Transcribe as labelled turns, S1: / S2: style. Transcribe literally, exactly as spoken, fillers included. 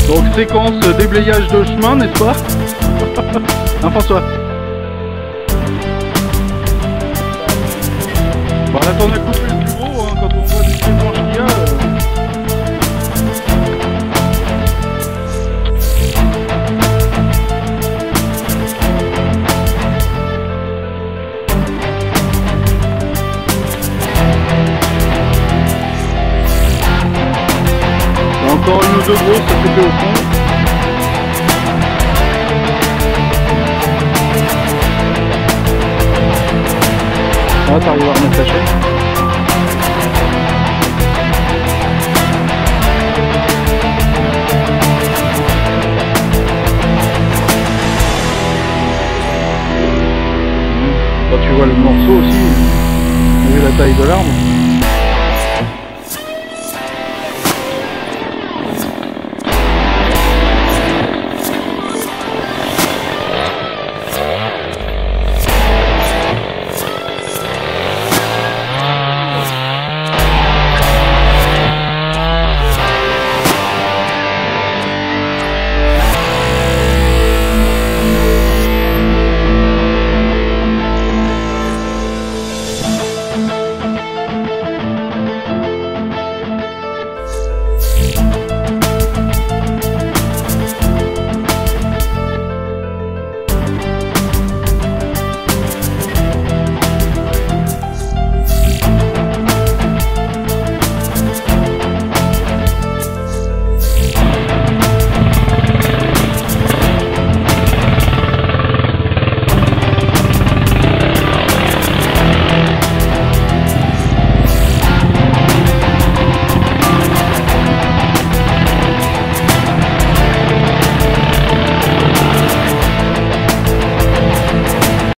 S1: Donc séquence déblayage de chemin, n'est-ce pas? Hein, François? Bon, là on a coupé le plus gros, hein, quand on voit les branches qu'il y a. Euh... Encore une ou deux grosses, ça fait au fond. Ah, t'arrives à remettre la chaîne. Quand tu vois le morceau aussi, vu la taille de l'arme.